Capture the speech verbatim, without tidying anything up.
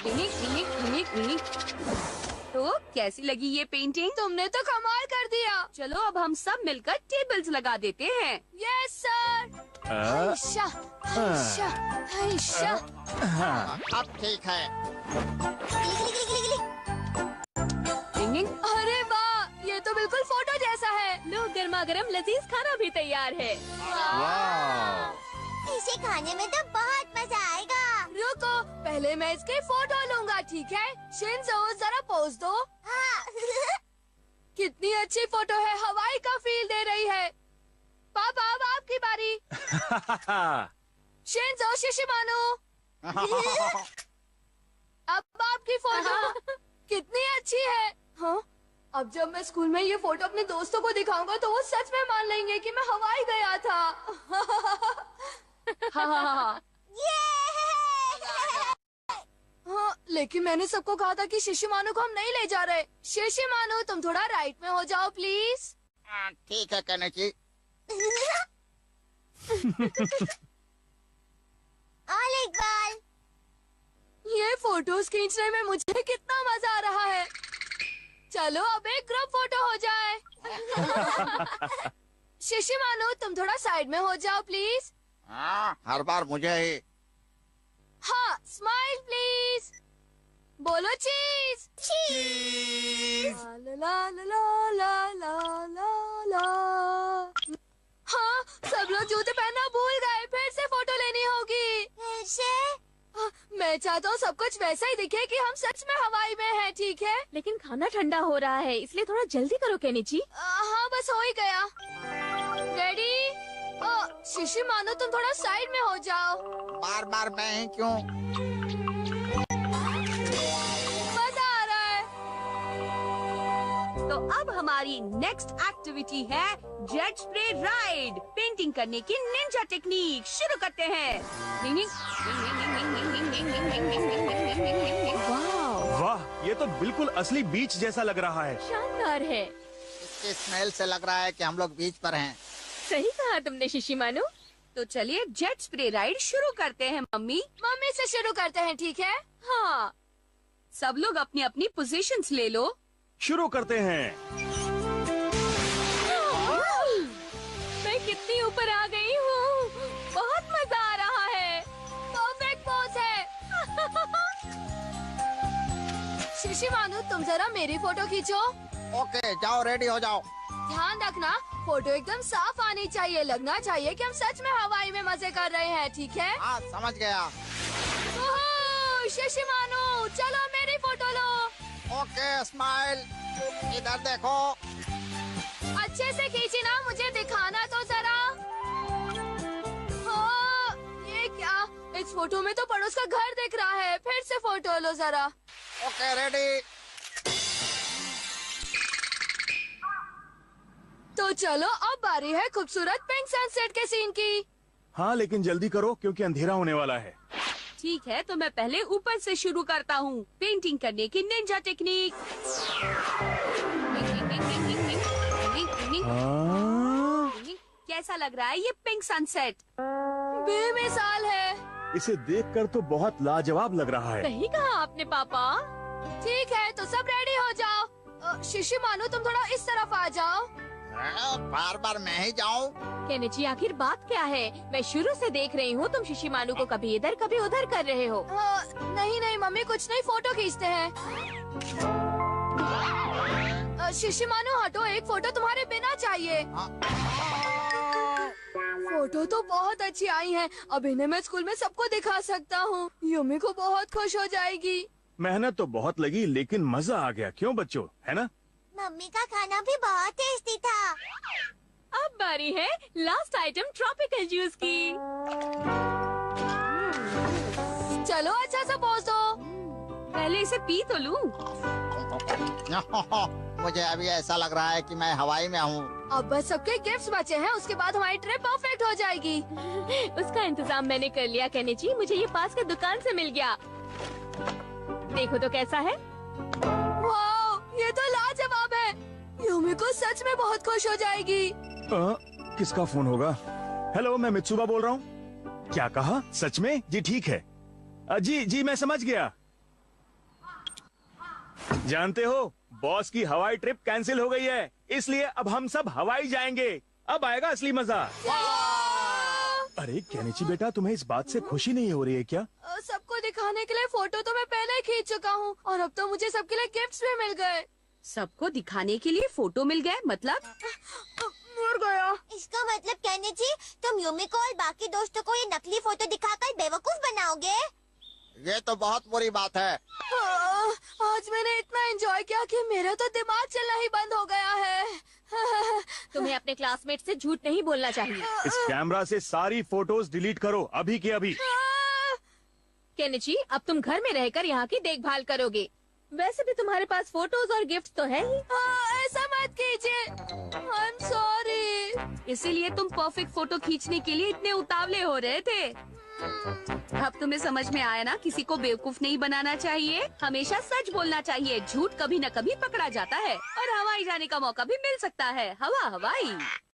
Ringing ringing ringing ringing. तो कैसी लगी ये पेंटिंग? तुमने तो कमाल कर दिया। चलो अब हम सब मिलकर टेबल्स लगा देते हैं। Yes sir. हैशा, हैशा, हैशा। अब ठीक है। रिंगिंग। अरे वाह, ये तो बिल्कुल फोटो जैसा है। लो गर्मा गर्म लजीज खाना भी तैयार है। इसे खाने में तो बहुत मजा आएगा। रुको, पहले मैं इसके फोटो लूंगा, ठीक है? शिंजो जरा पोज दो। हाँ। कितनी अच्छी फोटो है, हवाई का फील दे रही है। पापा अब आपकी बारी। शिंजो शिशिमानो, अब आपकी फोटो। कितनी अच्छी है। हाँ, अब जब मैं स्कूल में ये फोटो अपने दोस्तों को दिखाऊंगा तो वो सच में मान लेंगे कि मैं हवाई गया था। हाँ, हाँ, लेकिन मैंने सबको कहा था कि शिशिमानो को हम नहीं ले जा रहे। शिशिमानो तुम थोड़ा राइट में हो जाओ प्लीज। हाँ, ठीक है केनेची। ऑल इकबाल। ये फोटोज खींचने में मुझे कितना मजा आ रहा है। चलो अब एक ग्रुप फोटो हो जाए। शिशिमानो तुम थोड़ा साइड में हो जाओ प्लीज। हाँ, हर बार मुझे ही। हाँ, स्माइल प्लीज। बोलो चीज। चीज। ला ला ला ला ला ला ला। हाँ, सब लोग जूते पहनना भूल गए, फिर से फोटो लेनी होगी। फिर से? हाँ, मैं चाहता हूँ सब कुछ वैसा ही दिखे कि हम सच में हवाई में हैं, ठीक है? लेकिन खाना ठंडा हो रहा है, इसलिए थोड़ा जल्दी करो केनिची। आ, हाँ, बस हो ही गया। रेडी? शिशी मानो तुम थोड़ा साइड में हो जाओ। बार बार मैं ही क्यों? मजा आ रहा है। तो अब हमारी नेक्स्ट एक्टिविटी है जेट स्प्रे राइड। पेंटिंग करने की निंजा टेक्निक शुरू करते हैं। वाह, वाह, ये तो बिल्कुल असली बीच जैसा लग रहा है। शानदार है। इसके स्मेल से लग रहा है कि हम लोग बीच पर हैं। सही कहा तुमने शिशिमानो। तो चलिए जेट स्प्रे राइड शुरू करते हैं मम्मी। मम्मी से शुरू करते हैं, ठीक है? हाँ, सब लोग अपनी अपनी पोजीशंस ले लो। शुरू करते हैं। मैं कितनी ऊपर आ गई हूँ, बहुत मजा आ रहा है। परफेक्ट पोज है। शिशी मानो तुम जरा मेरी फोटो खींचो। ओके, जाओ रेडी हो जाओ। ध्यान रखना, फोटो एकदम साफ आनी चाहिए। लगना चाहिए कि हम सच में हवाई में मजे कर रहे हैं, ठीक है? हाँ, समझ गया। ओहो, शिशी मानो चलो मेरी फोटो लो। Okay, smile. इधर देखो। अच्छे से खींची ना, मुझे दिखाना तो जरा। हाँ, ये क्या? इस फोटो में तो पड़ोस का घर दिख रहा है। फिर से फोटो लो जरा। Okay, ready. तो चलो अब बारी है खूबसूरत पिंक सनसेट के सीन की। हाँ, लेकिन जल्दी करो क्योंकि अंधेरा होने वाला है। ठीक है, तो मैं पहले ऊपर से शुरू करता हूँ। पेंटिंग करने की निंजा टेक्निक। हाँ? कैसा लग रहा है ये पिंक सनसेट? बेमिसाल है। इसे देखकर तो बहुत लाजवाब लग रहा है। सही कहा आपने पापा। ठीक है, तो सब रेडी हो जाओ। अ, शिशी मानो तुम थोड़ा इस तरफ आ जाओ। बार बार मैं ही जाऊँ? केनिची आखिर बात क्या है? मैं शुरू से देख रही हूँ, तुम शिशिमानु को कभी इधर कभी उधर कर रहे हो। हाँ, नहीं नहीं मम्मी, कुछ नहीं, फोटो खींचते हैं। अ, शिशी मानो हटो, एक फोटो तुम्हारे बिना चाहिए। फोटो तो बहुत अच्छी आई है। अब इन्हें मैं स्कूल में सबको दिखा सकता हूँ। युमी को बहुत खुश हो जाएगी। मेहनत तो बहुत लगी लेकिन मजा आ गया, क्यों बच्चों, है ना? मम्मी का खाना भी बहुत टेस्टी था। अब बारी है लास्ट आइटम ट्रॉपिकल जूस की। चलो अच्छा सा पोज दो। पहले इसे पी तो लूं। मुझे अभी ऐसा लग रहा है कि मैं हवाई में हूँ। अब बस सबके गिफ्ट्स बचे हैं, उसके बाद हमारी ट्रिप परफेक्ट हो जाएगी। उसका इंतजाम मैंने कर लिया केनिची, मुझे ये पास के दुकान से मिल गया। देखो तो कैसा है। वाओ, ये तो लाजवाब है। युमी को सच में बहुत खुश हो जाएगी। आ, किसका फोन होगा? हेलो, मैं मित्सुबा बोल रहा हूँ। क्या कहा? सच में? जी ठीक है। आ, जी जी मैं समझ गया। जानते हो, बॉस की हवाई ट्रिप कैंसिल हो गई है, इसलिए अब हम सब हवाई जाएंगे। अब आएगा असली मजा। अरे केनिची बेटा, तुम्हें इस बात से खुशी नहीं हो रही है क्या? अ, सबको दिखाने के लिए फोटो तो मैं पहले ही खींच चुका हूँ और अब तो मुझे सबके लिए गिफ्ट्स भी मिल गए। सबको दिखाने के लिए फोटो मिल गए मतलब? मर गया। इसका मतलब कहने जी तुम यूमिको और बाकी दोस्तों को ये नकली फोटो दिखाकर बेवकूफ बनाओगे? ये तो बहुत बुरी बात है। हाँ, आज मैंने इतना एंजॉय किया कि मेरा तो दिमाग चलना ही बंद हो गया है। तुम्हें अपने क्लासमेट से झूठ नहीं बोलना चाहिए। इस कैमरा से सारी फोटोज डिलीट करो, अभी के अभी। केनिची, अब तुम घर में रहकर यहाँ की देखभाल करोगे। वैसे भी तुम्हारे पास फोटोज और गिफ्ट तो है ही। हाँ, ऐसा मत कीजिए। I am sorry. इसीलिए तुम परफेक्ट फोटो खींचने के लिए इतने उतावले हो रहे थे। अब तुम्हें समझ में आया ना, किसी को बेवकूफ नहीं बनाना चाहिए, हमेशा सच बोलना चाहिए। झूठ कभी न कभी पकड़ा जाता है और हवाई जाने का मौका भी मिल सकता है। हवा हवाई।